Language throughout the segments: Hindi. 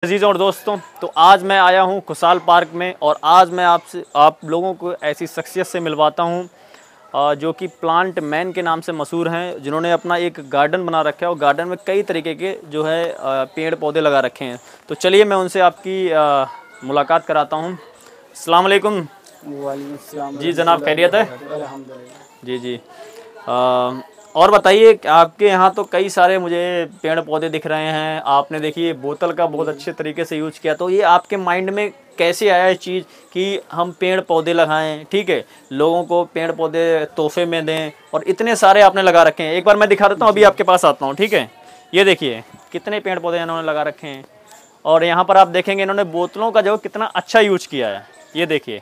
अजीज़ों और दोस्तों, तो आज मैं आया हूं खुशहाल पार्क में और आज मैं आप लोगों को ऐसी शख्सियत से मिलवाता हूं जो कि प्लांट मैन के नाम से मशहूर हैं, जिन्होंने अपना एक गार्डन बना रखा है और गार्डन में कई तरीके के जो है पेड़ पौधे लगा रखे हैं। तो चलिए मैं उनसे आपकी मुलाकात कराता हूं। अस्सलाम वालेकुम। वालेकुम अस्सलाम। जी जनाब, खैरियत है? अल्हम्दुलिल्लाह। जी जी। और बताइए, आपके यहाँ तो कई सारे मुझे पेड़ पौधे दिख रहे हैं। आपने देखिए बोतल का बहुत अच्छे तरीके से यूज किया, तो ये आपके माइंड में कैसे आया ये चीज़ कि हम पेड़ पौधे लगाएं? ठीक है, लोगों को पेड़ पौधे तोहफे में दें, और इतने सारे आपने लगा रखे हैं। एक बार मैं दिखा देता हूँ, अभी आपके पास आता हूँ। ठीक है, ये देखिए कितने पेड़ पौधे इन्होंने लगा रखे हैं। और यहाँ पर आप देखेंगे इन्होंने बोतलों का जो कितना अच्छा यूज किया है। ये देखिए,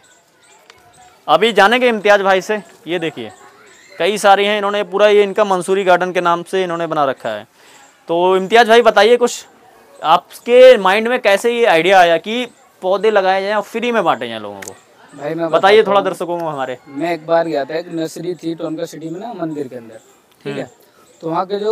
अभी जानेंगे इम्तियाज़ भाई से। ये देखिए कई सारी हैं, इन्होंने पूरा ये इनका मंसूरी गार्डन के नाम से इन्होंने बना रखा है। तो इम्तियाज़ भाई बताइए, कुछ आपके माइंड में कैसे ये आइडिया आया कि पौधे लगाए जाएं और फ्री में बांटे जाएं लोगों को? भाई मैं बताइए थोड़ा दर्शकों को हमारे। मैं एक बार गया था, एक नर्सरी थी टोनका सिटी में ना, मंदिर के अंदर। ठीक है, तो वहाँ के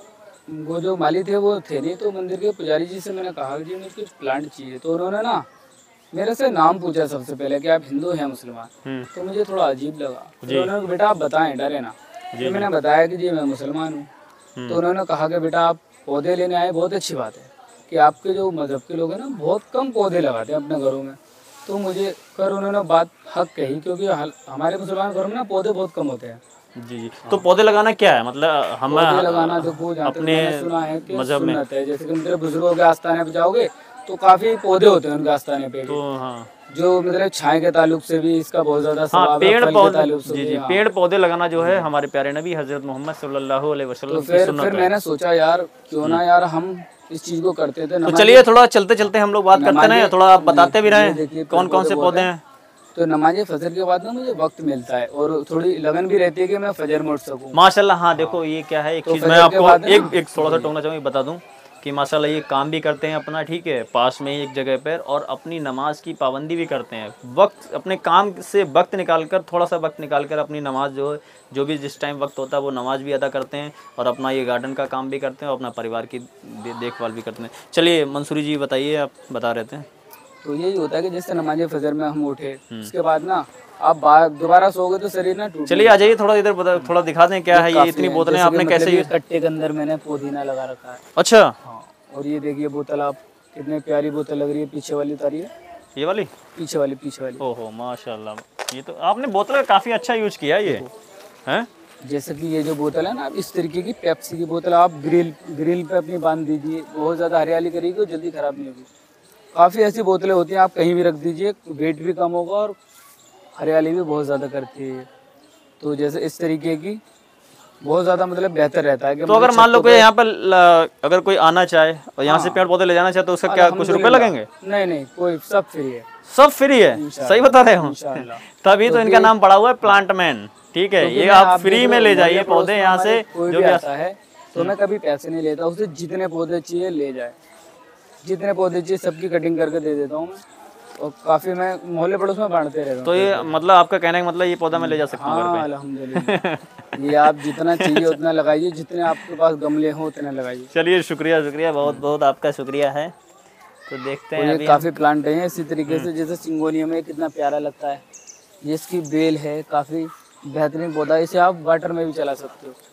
जो माली थे वो थे नहीं, तो मंदिर के पुजारी जी से मैंने कहा जी मुझे कुछ प्लांट चाहिए। तो उन्होंने ना मेरे से नाम पूछा सबसे पहले कि आप हिंदू हैं मुसलमान। तो मुझे थोड़ा अजीब लगा। तो उन्होंने बेटा आप बताएं, डरे ना। तो मैंने बताया कि जी मैं मुसलमान हूँ। तो उन्होंने कहा कि बेटा आप पौधे लेने आए, बहुत अच्छी बात है कि आपके जो मजहब के लोग हैं ना बहुत कम पौधे लगाते हैं अपने घरों में। तो मुझे कर उन्होंने बात हक कही, क्योंकि हमारे मुसलमान घरों में ना पौधे बहुत कम होते हैं। जी जी। तो पौधे लगाना क्या है, मतलब हम पौधे लगाना देखो अपने सुना है कि मजहब में सुन्नत है। जैसे कि मेरे बुजुर्गों के आस्थाने पे जाओगे तो काफी पौधे होते हैं उनके आस्थाने पे। तो हाँ, जो मतलब छाए के ताल्लुक से भी इसका बहुत ज्यादा हाँ सवाब है, पेड़ फल के पौधे। ताल्लुक से जी भी। जी, हाँ। पेड़ पौधे लगाना जो है हमारे प्यारे नबी हजरत मोहम्मद सल्लल्लाहु अलैहि तो वसल्लम की फिर सुन्नत है। मैंने सोचा यार क्यों ना यार हम इस चीज को करते थे। तो चलिए थोड़ा चलते चलते हम लोग बात करते हैं, थोड़ा आप बताते भी रहें कौन कौन से पौधे हैं। तो नमाज फजर के बाद ना मुझे वक्त मिलता है और थोड़ी लगन भी रहती है कि मैं फजर में उठ सकूं। माशाल्लाह। हाँ देखो ये क्या है, एक तो चीज़ मैं आपको एक थोड़ा सा टोकना चाहूँगा, बता दूं कि माशाल्लाह ये काम भी करते हैं अपना, ठीक है, पास में ही एक जगह पर, और अपनी नमाज की पाबंदी भी करते हैं। वक्त अपने काम से वक्त निकाल कर, थोड़ा सा वक्त निकाल कर अपनी नमाज जो भी जिस टाइम वक्त होता है वो नमाज भी अदा करते हैं, और अपना ये गार्डन का काम भी करते हैं और अपना परिवार की देखभाल भी करते हैं। चलिए मंसूरी जी बताइए, आप बता रहे थे। तो यही होता है कि जैसे नमाज फजर में हम उठे, उसके बाद ना आप दोबारा सोओगे तो शरीर ना टूट। चलिए आ जाइए, थोड़ा इधर थोड़ा दिखा दें क्या है ये इतनी बोतलें आपने कैसे। ये कट्टे के अंदर मैंने पुदीना लगा रखा है। अच्छा। हाँ, और ये देखिए बोतल, आप कितने प्यारी बोतल लग रही है। पीछे वाली उतारिए, ये वाली, पीछे वाली। ओहो माशाल्लाह, ये तो आपने बोतल का काफ़ी अच्छा यूज किया है ये हैं। जैसे कि ये जो बोतल है ना, आप इस तरीके की पेप्सी की बोतल आप ग्रिल पे अपनी बांध दीजिए, बहुत ज़्यादा हरियाली करेगी और जल्दी ख़राब नहीं होगी। काफ़ी ऐसी बोतलें होती हैं, आप कहीं भी रख दीजिए, वेट भी कम होगा और हरियाली भी बहुत ज़्यादा करती है। तो जैसे इस तरीके की बहुत ज़्यादा मतलब बेहतर रहता है कि तो अगर मान लो कोई यहाँ पर अगर कोई आना चाहे और यहाँ से पेड़ पौधे ले जाना चाहे तो उसका क्या कुछ रुपए लगेंगे? नहीं, कोई सब फ्री है। सब फ्री है? सही बता रहे हो? तभी तो इनका नाम पड़ा हुआ है प्लांट मैन। ठीक है, ये आप फ्री में ले जाइए पौधे यहाँ से। जो भी आता है तो मैं कभी पैसे नहीं लेता, उसे जितने पौधे चाहिए ले जाए, जितने पौधे चाहिए सबकी कटिंग करके दे देता हूँ मैं, और काफ़ी मैं मोहल्ले पड़ोस में बांटते रहता हूँ। तो ये मतलब आपका कहने का मतलब ये पौधा मैं ले जा सकता हूँ? हाँ अल्हम्दुलिल्लाह। ये आप जितना चाहिए उतना लगाइए, जितने आपके पास गमले हों उतने लगाइए। चलिए शुक्रिया, बहुत बहुत आपका शुक्रिया है। तो देखते हैं ये काफ़ी प्लांट हैं इसी तरीके से, जैसे सिंगोनियम में कितना प्यारा लगता है। ये इसकी बेल है, काफ़ी बेहतरीन पौधा है, इसे आप वाटर में भी चला सकते हो।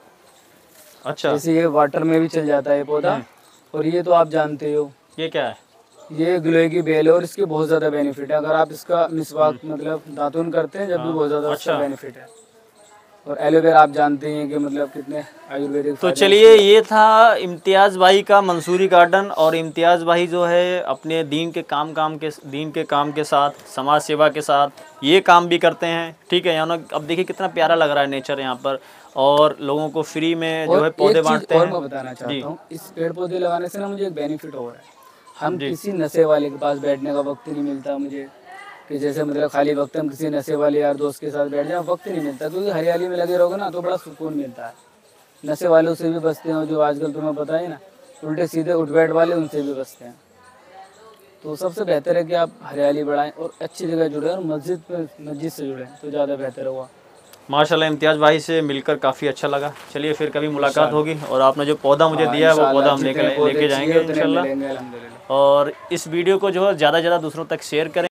अच्छा, जैसे ये वाटर में भी चल जाता है पौधा। और ये तो आप जानते हो ये क्या है? ये गिलोय की बेल है और इसके बहुत ज़्यादा बेनिफिट है। अगर आप इसका मिसवाक मतलब दातुन करते हैं जब भी बहुत ज़्यादा अच्छा बेनिफिट है। और एलोवेरा आप जानते हैं कि मतलब कितने आयुर्वेदिक। तो चलिए ये था इम्तियाज़ भाई का मंसूरी गार्डन। और इम्तियाज़ भाई जो है अपने दीन के काम के साथ, समाज सेवा के साथ ये काम भी करते हैं। ठीक है, यहाँ अब देखिए कितना प्यारा लग रहा है नेचर यहाँ पर, और लोगों को फ्री में जो है पौधे बांटते हैं। और मैं बताना चाहता हूँ, इस पेड़ पौधे लगाने से ना मुझे एक बेनिफिट हो रहा है। हम किसी नशे वाले के पास बैठने का वक्त नहीं मिलता मुझे, कि जैसे मतलब खाली वक्त हम किसी नशे वाले यार दोस्त के साथ बैठ जाए, वक्त नहीं मिलता। क्योंकि हरियाली में लगे रहोगे ना तो बड़ा सुकून मिलता है। नशे वालों से भी बचते हैं, जो आजकल तुम्हें पता है ना, उल्टे सीधे उठ बैठ वाले, उनसे भी बचते हैं। तो सबसे बेहतर है कि आप हरियाली बढ़ाएं और अच्छी जगह जुड़े और मस्जिद से जुड़ें तो ज़्यादा बेहतर होगा। माशाल्लाह इम्तियाज़ भाई से मिलकर काफ़ी अच्छा लगा। चलिए फिर कभी मुलाकात होगी, और आपने जो पौधा मुझे दिया है वो पौधा हम लेके जाएंगे इंशाल्लाह। और इस वीडियो को जो है ज़्यादा से ज़्यादा दूसरों तक शेयर करें।